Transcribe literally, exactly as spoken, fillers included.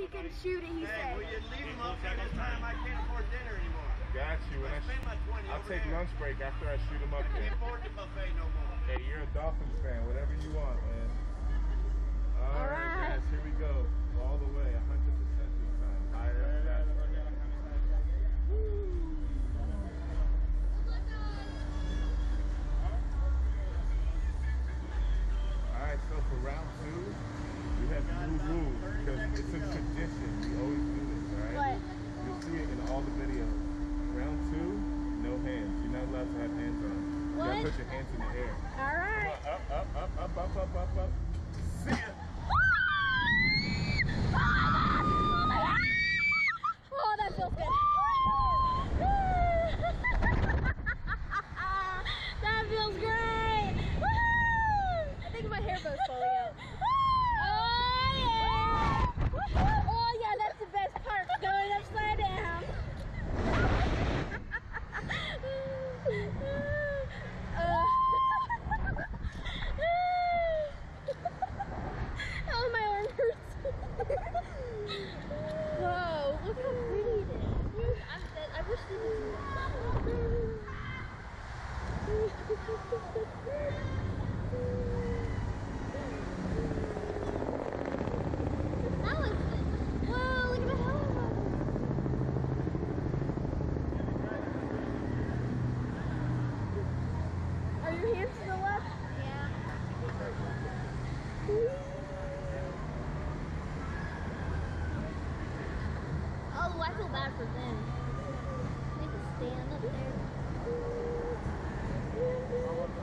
he can shoot it, he hey, said. will you leave him up there this time? I can't afford dinner anymore. Got you. When I spend my twenty I'll take there. lunch break after I shoot him up I there. can't afford the buffet no more. Hey, you're a Dolphins fan. Whatever you want, man. All, All right, right, guys. Here we go. All the way. one hundred percent this time. Higher and faster. Alright, so for round two, we have new rules because it's a tradition. We always do this, alright? What? You'll see it in all the videos. Round two, no hands. You're not allowed to have hands on. You what? gotta put your hands in the air. Alright. Up, up, up, up, up, up, up, up. See ya! Oh, that feels good. That feels great. I think my hair bow's falling out. Oh yeah! Oh yeah, that's the best part. Going upside down. uh. Oh, my arm hurts. Whoa, look how pretty it is. I'm dead. I wish this was that looks good. Whoa, look at my helmet. Are your hands to the left? Yeah. Oh, I feel bad for them. They can stand up there.